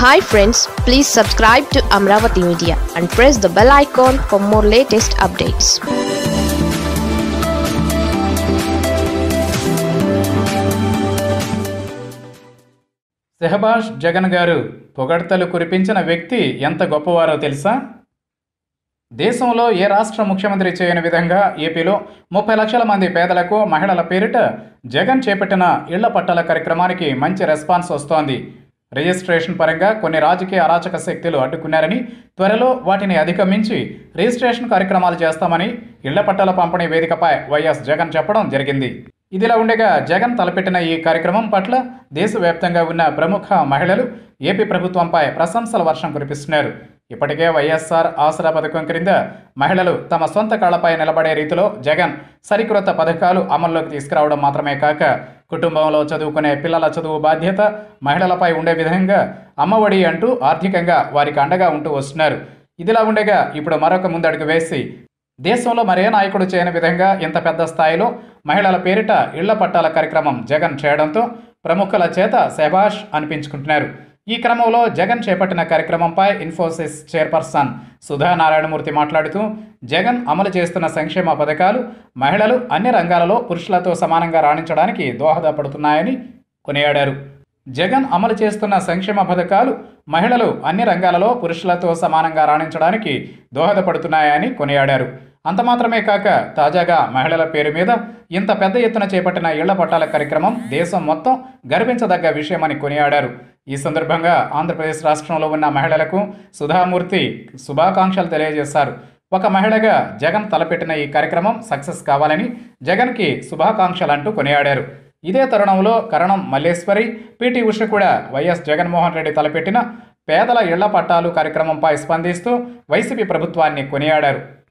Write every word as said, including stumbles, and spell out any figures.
Hi friends, please subscribe to Amaravathi Media and press the bell icon for more latest updates. సెహబాష్ Jagan గారు పొగడ్తలు కురిపించిన వ్యక్తి ఎంత గొప్పవారో తెలుసా? దేశంలో ఏ రాష్ట్ర ముఖ్యమంత్రి చేయని విధంగా ఏపీలో ముప్పై లక్షల మంది పేదలకు మహిళల పేరిట జగన్ చేపట్టిన ఇళ్ల పట్టాల కార్యక్రమానికి మంచి రెస్పాన్స్ వస్తోంది. రిజిస్ట్రేషన్ పరంగా కొన్ని రాజకీయ అరాచక శక్తులు అడ్డుకున్నారని, త్వరలో వాటిని అధిగమించి రిజిస్ట్రేషన్ కార్యక్రమాలు చేస్తామని ఇళ్ల పట్టాల పంపిణీ వేదికపై వైఎస్ జగన్ చెప్పడం జరిగింది. ఇదిలా ఉండగా జగన్ తలపెట్టిన ఈ కార్యక్రమం పట్ల దేశవ్యాప్తంగా ఉన్న ప్రముఖ మహిళలు ఏపీ ప్రభుత్వంపై ప్రశంసల వర్షం కురిపిస్తున్నారు. ఇప్పటికే వైఎస్ఆర్ ఆసరా పథకం క్రింద మహిళలు తమ సొంత కాళ్లపై నిలబడే రీతిలో జగన్ సరికొత్త పథకాలు అమల్లోకి తీసుకురావడం మాత్రమే కాక, కుటుంబంలో చదువుకునే పిల్లల చదువు బాధ్యత మహిళలపై ఉండే విధంగా అమ్మఒడి అంటూ ఆర్థికంగా వారికి అండగా ఉంటూ వస్తున్నారు. ఇదిలా ఉండగా ఇప్పుడు మరొక ముందడుగు వేసి దేశంలో మరే నాయకుడు చేయని విధంగా ఇంత పెద్ద స్థాయిలో మహిళల పేరిట ఇళ్ల పట్టాల కార్యక్రమం జగన్ చేయడంతో ప్రముఖుల చేత శభాష్ అనిపించుకుంటున్నారు. ఈ క్రమంలో జగన్ చేపట్టిన కార్యక్రమంపై ఇన్ఫోసిస్ చైర్పర్సన్ సుధా మూర్తి మాట్లాడుతూ, జగన్ అమలు చేస్తున్న సంక్షేమ పథకాలు మహిళలు అన్ని రంగాలలో పురుషులతో సమానంగా రాణించడానికి దోహదపడుతున్నాయని కొనియాడారు. జగన్ అమలు చేస్తున్న సంక్షేమ పథకాలు మహిళలు అన్ని రంగాలలో పురుషులతో సమానంగా రాణించడానికి దోహదపడుతున్నాయని కొనియాడారు. అంత మాత్రమే కాక, తాజాగా మహిళల పేరు మీద ఇంత పెద్ద ఎత్తున చేపట్టిన ఇళ్ల పట్టాల కార్యక్రమం దేశం మొత్తం గర్వించదగ్గ విషయమని కొనియాడారు. ఈ సందర్భంగా ఆంధ్రప్రదేశ్ రాష్ట్రంలో ఉన్న మహిళలకు సుధామూర్తి శుభాకాంక్షలు తెలియజేశారు. ఒక మహిళగా జగన్ తలపెట్టిన ఈ కార్యక్రమం సక్సెస్ కావాలని జగన్కి శుభాకాంక్షలంటూ కొనియాడారు. ఇదే తరుణంలో కరణం మల్లేశ్వరి, పీటీ ఉష కూడా వైఎస్ జగన్మోహన్ రెడ్డి తలపెట్టిన పేదల ఇళ్ల పట్టాలు కార్యక్రమంపై స్పందిస్తూ వైసీపీ ప్రభుత్వాన్ని కొనియాడారు.